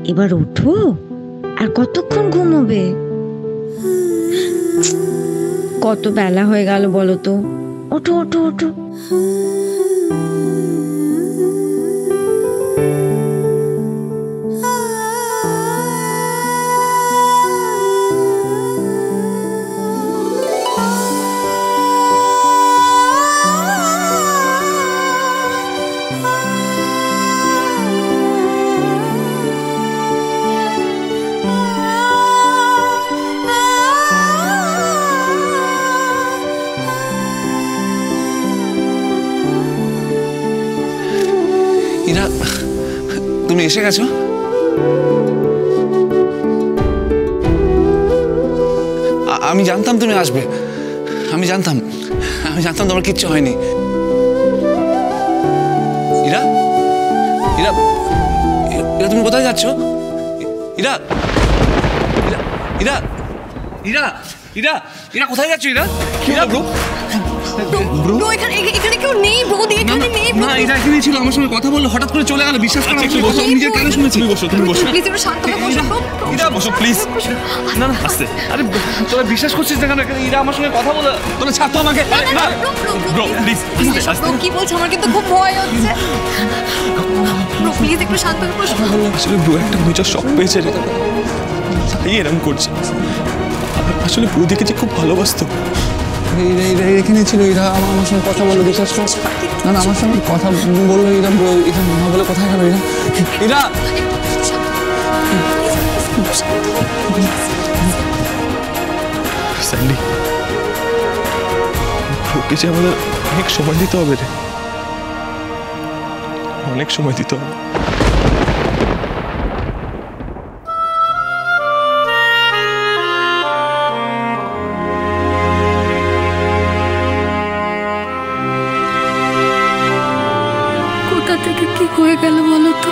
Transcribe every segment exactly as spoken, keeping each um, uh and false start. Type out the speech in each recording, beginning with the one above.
এবার ওঠো, আর কতক্ষণ ঘুমোবে? কত বেলা হয়ে গেল বলো তো, ওঠো ওঠো ওঠো। ইরা, তুমি এসে গেছো? আমি জানতাম তুমি আসবে, আমি জানতাম আমি জানতাম তোমার কিচ্ছু হয়নি। ইরা, ইরা, ইরা তুমি কোথায় যাচ্ছ? ইরা, ইরা, ইরা, ইরা, ইরা কোথায় যাচ্ছ? ইরা, ইরা ব্রো, ব্রো এখানে এখানে কেউ নেই ব্রো, এখানে নেই ব্রো। না, এটা এখানেই ছিল, আমার সঙ্গে কথা বললো, হঠাৎ করে চলে গেল, বিশ্বাস করো। তুমি বসো, নিজের কানে শুনেছি। বসো, তুমি বসো, প্লিজ একটু শান্ত হয়ে বসো ব্রো। ইরা বসো প্লিজ। না না আস্তে, আরে তোরা বিশ্বাস করছিস না কেন? ইরা আমার সঙ্গে কথা বলে, তোরা ছাড় তো আমাকে। না ব্রো প্লিজ আস্তে আস্তে। কি বলছো? আমার কিন্তু খুব ভয় হচ্ছে ব্রো, প্লিজ একটু শান্ত হয়ে বসো। আসলে ব্রো একটা মেজর শক পেয়েছে রে, তাই এরকম করছে। আসলে ব্রো দেখেছি খুব ভালোবাসতো। এখানে ছিল, এরা আমার সঙ্গে কথা বললো, বিশ্বাস করো। না না আমার সঙ্গে কথা বললো, এরা এখানে না বলে কোথায় গেল? এরা এরা স্যান্ডি, ব্রোকে যে আমাদের অনেক সময় দিতে হবে রে, অনেক সময় দিতে হবে। থেকে কি হয়ে গেল বলো তো?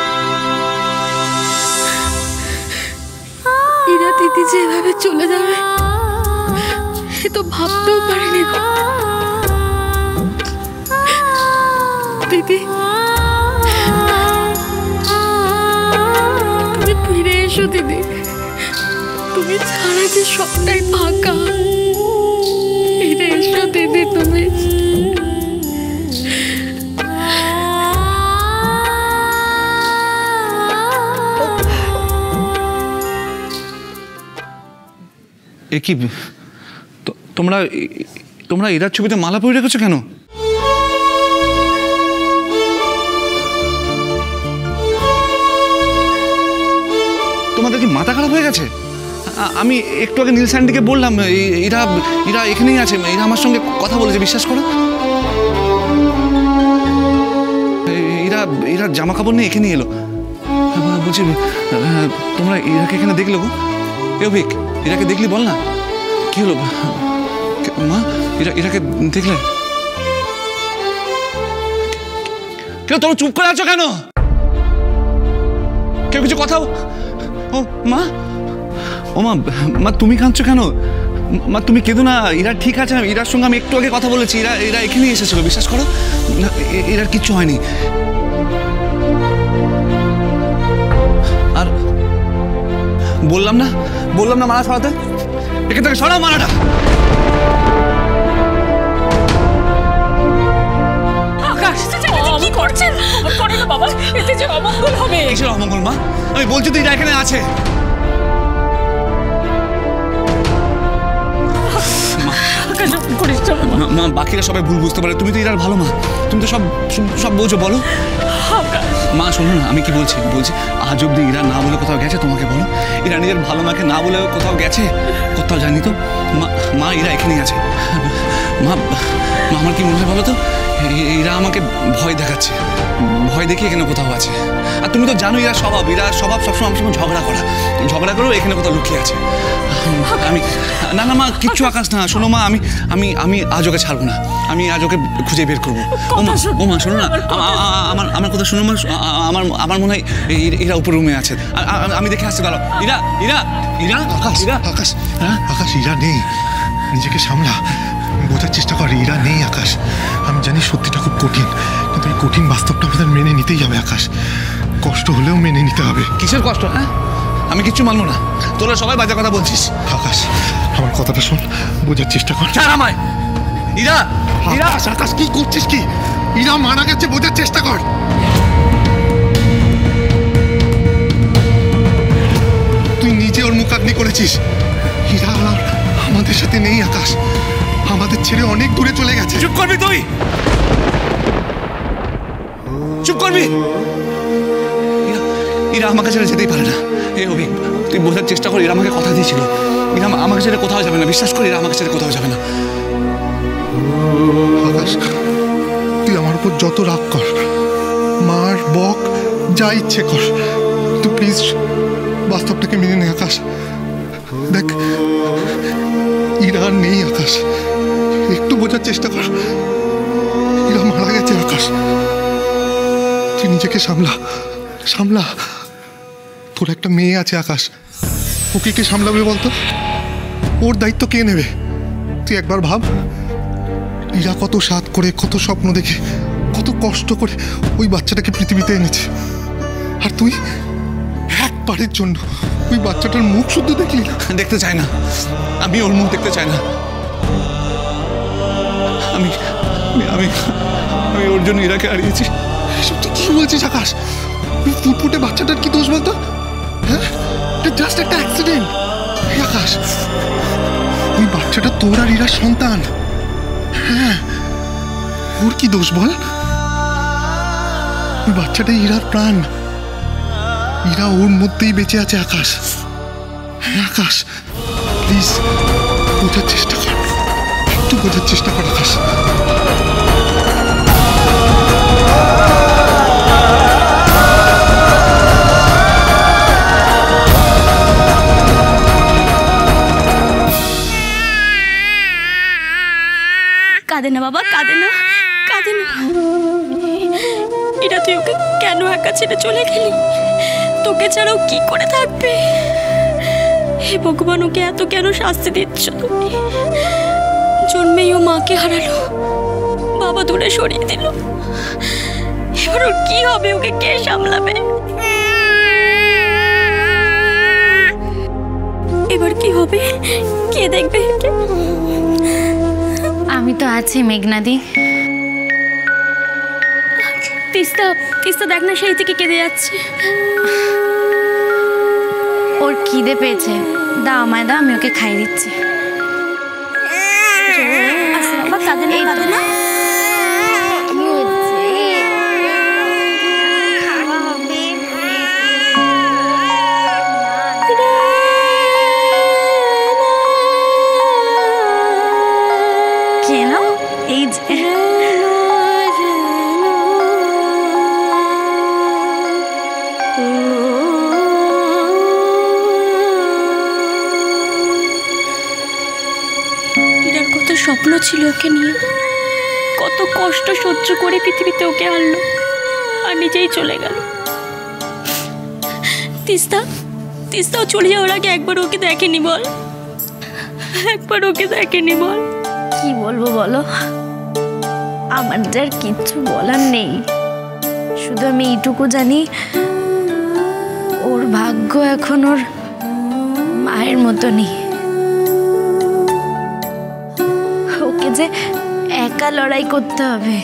ইরা দিদি যে এভাবে চলে যাবে সে তো ভাবতেও পারিনি গো। দিদি তুমি ফিরে এসো দিদি, তুমি ছাড়া যে সবটাই ফাঁকা। ফিরে এসো দিদি তুমি। এ কি তোমরা তোমরা ইরার ছবিতে মালা পরে রেখেছো কেন? তোমাদের কি মাথা খারাপ হয়ে গেছে? আমি একটু আগে নীল স্যান্ডিকে বললাম এরা এরা এখানেই আছে, এরা আমার সঙ্গে কথা বলেছে, বিশ্বাস করো। এরা এরা জামা কাপড় নিয়ে এখানে এলো। বলছি তোমরা ইরাকে এখানে দেখলে গো? এ অভিক, ইরাকে দেখলি বল না কি হলো? মা এরা এরাকে দেখলে? কেউ তোমরা চুপ করে আছো কেন? কেউ কিছু কথা? ও মা, ও মা, মা তুমি কাঁদছো কেন? মা তুমি কেঁদো না, এরা ঠিক আছে। এরার সঙ্গে আমি একটু আগে কথা বলেছি, এরা এরা এখানেই এসেছিল, বিশ্বাস করো। এরার কিচ্ছু হয়নি। আর বললাম না বললাম না মালা সরাতে, এখান থেকে সরাও মালাটা। কি করছেন? করে না বাবা, এতে যে অমঙ্গল হবে। কিসের অমঙ্গল মা? আমি বলছি তো এরা এখানে আছে। মা বাকিরা সবাই ভুল বুঝতে পারে, তুমি তো এরার ভালো মা, তুমি তো সব সব বোঝো। বলো মা, শোনো না আমি কি বলছি বলছি আজ অব্দি এরা না বলে কোথাও গেছে? তোমাকে বলো, এরা নিজের ভালো মাকে না বলে কোথাও গেছে? কোথাও জানি তো মা। মা এরা এখানেই আছে মা। মা আমার কি মনে হয় বলো তো, এরা আমাকে ভয় দেখাচ্ছে, ভয় দেখিয়ে এখানে কোথাও আছে। আর তুমি তো জানো এরা স্বভাব, এরা স্বভাব সবসময় আমার সঙ্গে ঝগড়া করা, ঝগড়া করেও এখানে কোথাও লুকিয়ে আছে। আমি না না মা কিচ্ছু আকাশ না, শোনো মা, আমি আমি আমি আজ ওকে ছাড়বো না, আমি আজ ওকে খুঁজে বের করবো। ও মা, ও মা শোনো না, আমার আমার কথা শোনো মা। আমার আমার মনে হয় এরা উপর রুমে আছে, আমি দেখে আসতে পারো। ইরা ইরা ইরা আকাশ, ইরা আকাশ, আকাশ, ইরা নেই, নিজেকে সামলা, বোঝার চেষ্টা কর, ইরা নেই আকাশ। আমি জানি সত্যিটা খুব কঠিন, কিন্তু এই কঠিন বাস্তবটা আমাদের মেনে নিতেই হবে আকাশ। কষ্ট হলেও মেনে নিতে হবে। কিসের কষ্ট? হ্যাঁ, আমি কিচ্ছু মানবো না। তোরা সবাই বাজে কথা বলছিস। আকাশ, আমার কথাটা শোন, বোঝার চেষ্টা কর। ছাড় আমায়। ইরা, ইরা, আকাশ, আকাশ কি করছিস কি? ইরা মারা গেছে, বোঝার চেষ্টা কর। তুই নিজে ওর মুখাগ্নি করেছিস। ইরা আর আমাদের সাথে নেই আকাশ, আমাদের ছেড়ে অনেক দূরে চলে গেছে। চুপ করবি তুই? চুপ করবি? ইরা, ইরা আমাকে ছেড়ে যেতেই পারে না। এ অভি, তুই বোঝার চেষ্টা কর। ইরা আমাকে কথা দিয়েছিল, ইরা আমাকে ছেড়ে কোথাও যাবে না। বিশ্বাস কর, ইরা আমাকে ছেড়ে কোথাও যাবে না। আকাশ, তুই আমার উপর যত রাগ কর, মার বক যা ইচ্ছে কর, তুই প্লিজ বাস্তবটাকে মেনে নে আকাশ। দেখ, ইরা আর নেই আকাশ, একটু বোঝার চেষ্টা কর। ইরা মারা গেছে আকাশ, তুই নিজেকে সামলা, সামলা। তোর একটা মেয়ে আছে আকাশ, ওকে কে সামলাবে বলতো? ওর দায়িত্ব কে নেবে? তুই একবার ভাব, ইরা কত সাধ করে, কত স্বপ্ন দেখে, কত কষ্ট করে ওই বাচ্চাটাকে পৃথিবীতে এনেছে, আর তুই একবারের জন্য ওই বাচ্চাটার মুখ শুদ্ধ দেখলি না। দেখতে চাই না, আমি ওর মুখ দেখতে চাই না। আমি আমি আমি আমি ওর জন্য ইরাকে হারিয়েছি। এসব তুই কি বলছিস আকাশ? ওই ফুটফুটে বাচ্চাটার কি দোষ বলতো? হ্যাঁ, এটা জাস্ট একটা অ্যাক্সিডেন্ট। আকাশ, ওই বাচ্চাটা তোর আর ইরার সন্তান। হ্যাঁ, ওর কি দোষ বল? ওই বাচ্চাটা ইরার প্রাণ, ইরা ওর মধ্যেই বেঁচে আছে আকাশ। হ্যাঁ আকাশ, প্লিজ বোঝার চেষ্টা কর, একটু বোঝার চেষ্টা কর আকাশ। কাঁদে না বাবা, কাঁদে না, কাঁদে না। এটা তুই ওকে কেন একা ছেড়ে চলে গেলি? তোকে ছাড়াও কি করে থাকবে? হে ভগবান, ওকে এত কেন শাস্তি দিচ্ছ তুমি? জন্মেই ও মাকে হারালো, বাবা দূরে সরিয়ে দিল। এবার ওর কি হবে? ওকে কে সামলাবে? এবার কি হবে? কে দেখবে? আমি তো আছি মেঘনাদি। তিস্তা, তিস্তা দেখ না, সেই থেকে কেঁদে যাচ্ছে। ওর খিদে পেয়েছে, দাও আমায় দাও, আমি ওকে খাই দিচ্ছি। আচ্ছা বাবা, কাঁদে না, কাঁদে না। কেন এই যে ইরার কত স্বপ্ন ছিল ওকে নিয়ে, কত কষ্ট সহ্য করে পৃথিবীতে ওকে আনলো, আর নিজেই চলে গেল। তিস্তা, তিস্তাও চলে যাওয়ার আগে একবার ওকে দেখেনি বল, একবার ওকে দেখেনি বল। কি বলবো বলো, আমার যার কিচ্ছু বলার নেই। শুধু আমি এইটুকু জানি, ওর ভাগ্য এখন ওর মায়ের মতনই। ওকে যে একা লড়াই করতে হবে,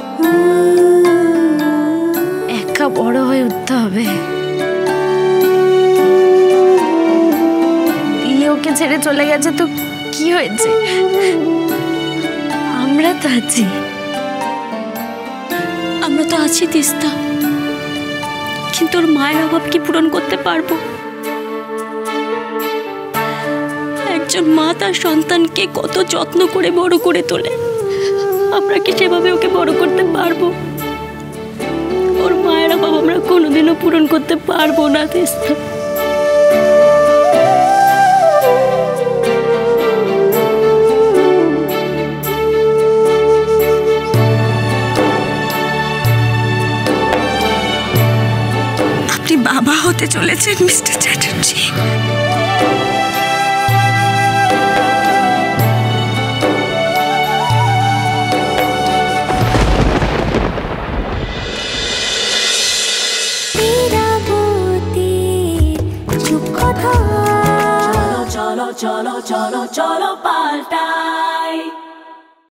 একা বড় হয়ে উঠতে হবে। দিলে ওকে ছেড়ে চলে গেছে তো কি হয়েছে, আমরা তো আছি। আমরা তো আছি তিস্তা, কিন্তু ওর মায়ের অভাব কি পূরণ করতে পারবো? একজন মা তার সন্তানকে কত যত্ন করে বড় করে তোলে, আমরা কি সেভাবে ওকে বড় করতে পারবো? ওর মায়ের অভাব আমরা কোনোদিনও পূরণ করতে পারবো না তিস্তা। আপনি বাবা হতে চলেছেন মিস্টার চ্যাটার্জি। मेरा cholo, cholo, cholo, paltai.